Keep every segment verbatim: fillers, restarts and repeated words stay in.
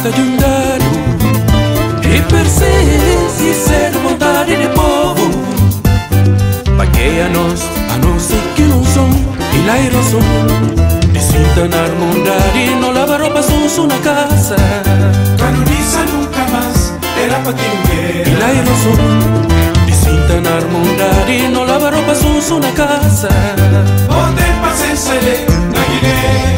cata giundado e persiste ser vontade de povo. Paguei a nós, a nós que não são e lá irão som. E sinta na harmonia, não lava roupa sujo na casa. Canoniza nunca más, era para ti mujer. E lá irão som. E sinta na harmonia, não lava roupa sujo na casa. Onde paciência na Guiné.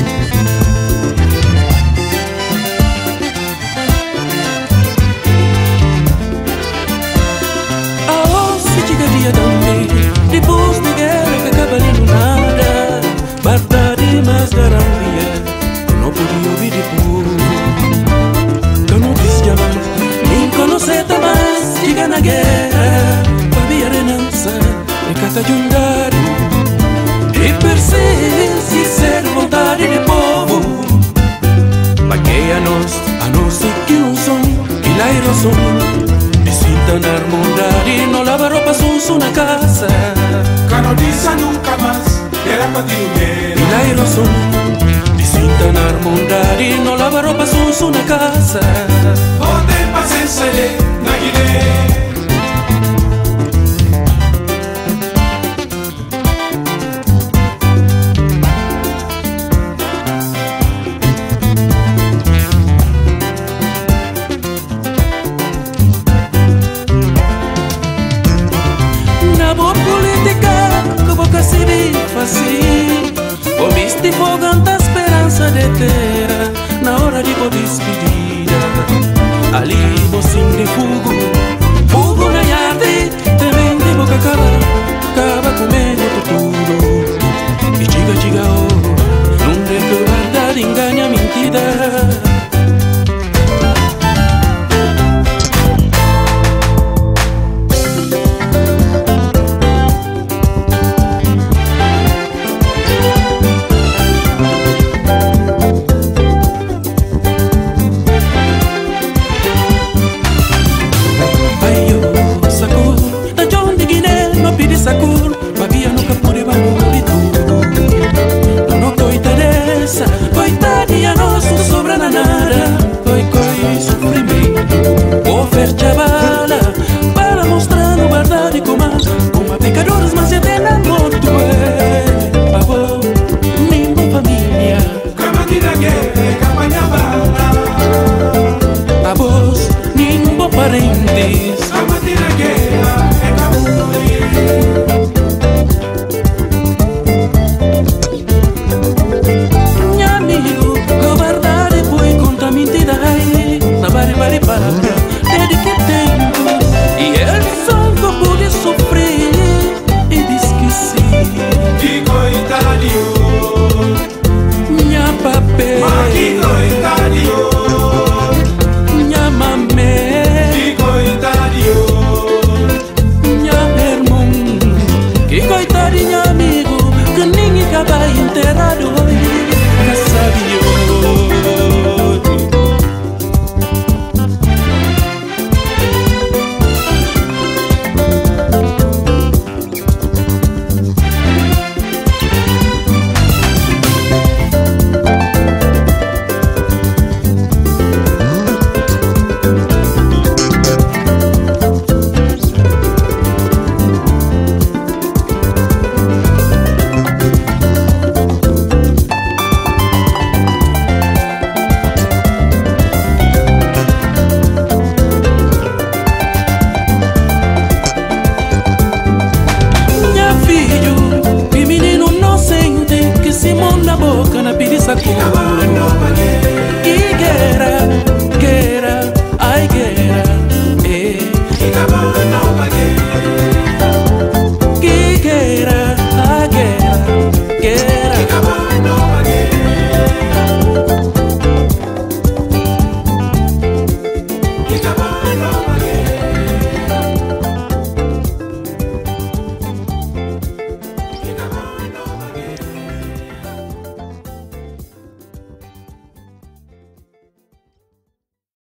Depois de guerra que acaba ali no nada, verdade mais garantia, não podia ouvir depois. Eu não disse jamais, nem conhecer mais, chega na guerra, para ver a renança, e cata de um dado, e persiste ser vontade de povo. Paguei a nós, a nós que não são, e lá irão som. Na harmonia, não lava roupa sujo na casa. Canoniza nunca más, era para ti mujer. E lá irão som. E sinta na harmonia, não lava roupa sujo na casa. Onde paciência na Guiné. Assim, o místico canta a esperança de terra na hora de poder despedir.